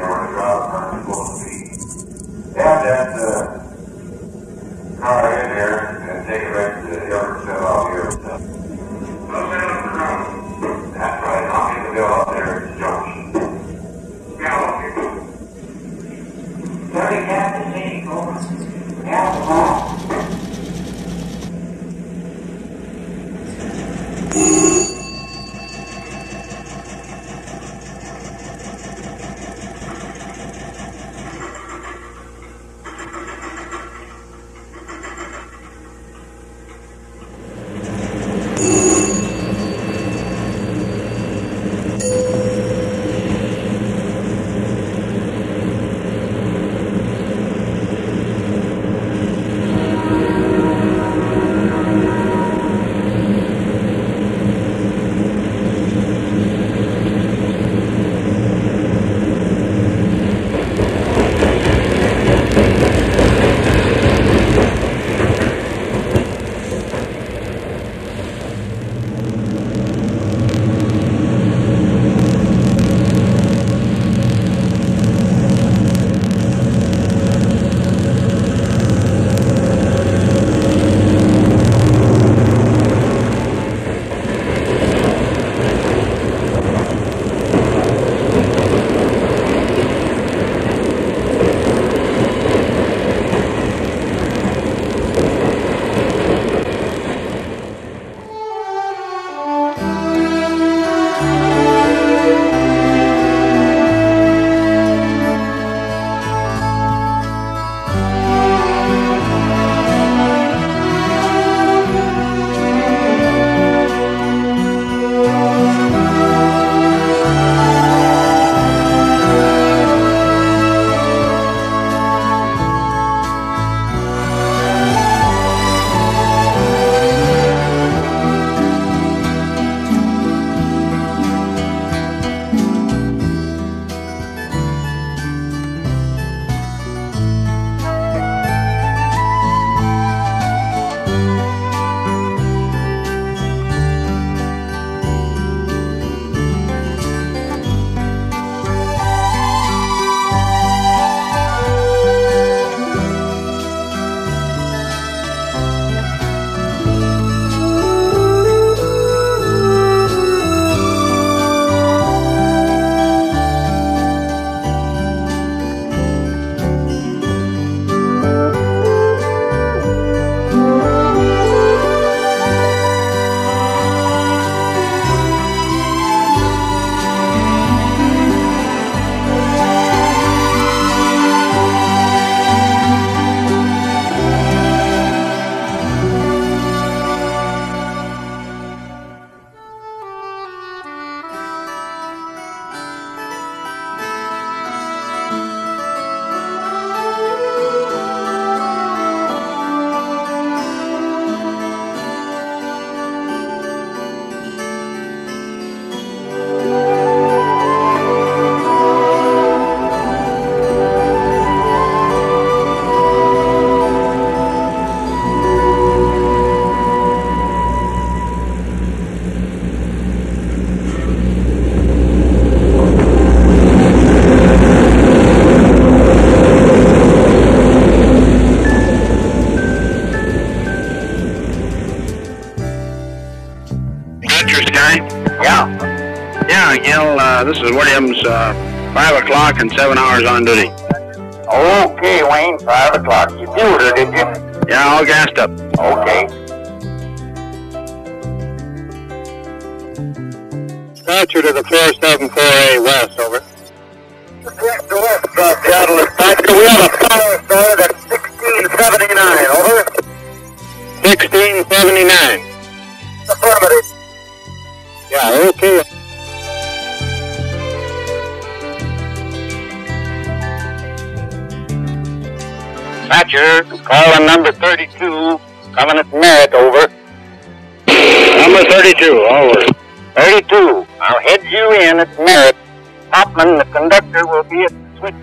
or a drop on full speed. Have that car in there and take it right to the hill set off here. That's right. I'll get the bill up there at the junction. Yeah, okay. 30 Captain City, over. Alcohol. This is Williams, 5 o'clock and 7 hours on duty. Okay, Wayne, 5 o'clock. You fueled her, did you? Yeah, all gassed up. Okay. Dispatcher to the 474A West, over. West, Seattle, Dispatcher. We have a fire started at 1679, over. 1679. Affirmative. Yeah, okay. Dispatcher, calling number 32, coming at Merritt, over. Number 32, over. 32, I'll head you in at Merritt. Hopman, the conductor, will be at the switch.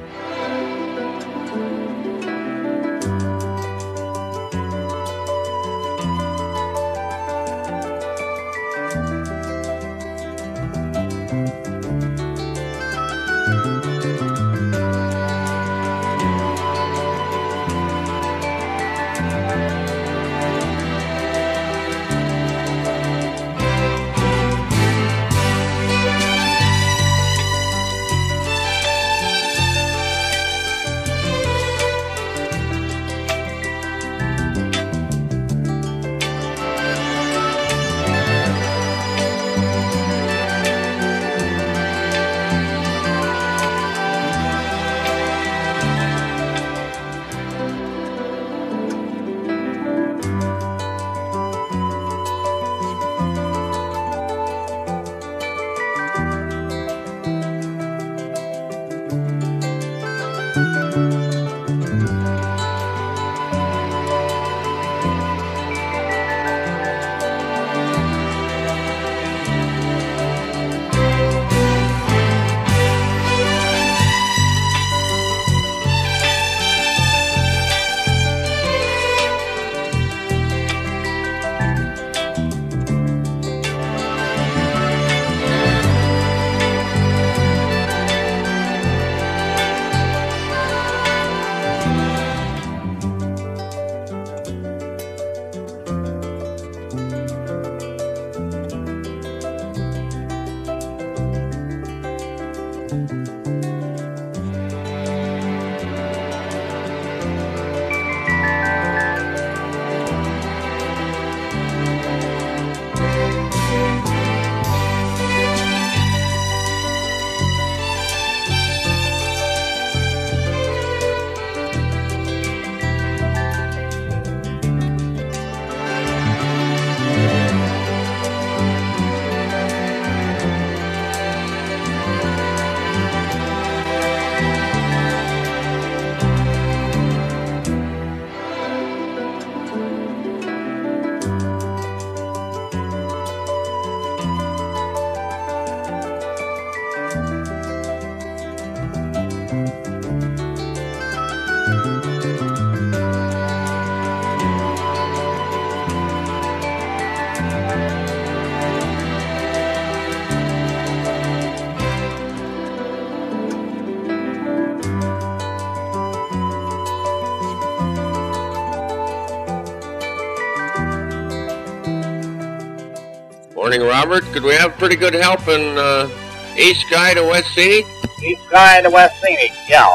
Morning, Robert. Could we have pretty good help in East Sky to West Scenic? East Sky to West Scenic, yeah.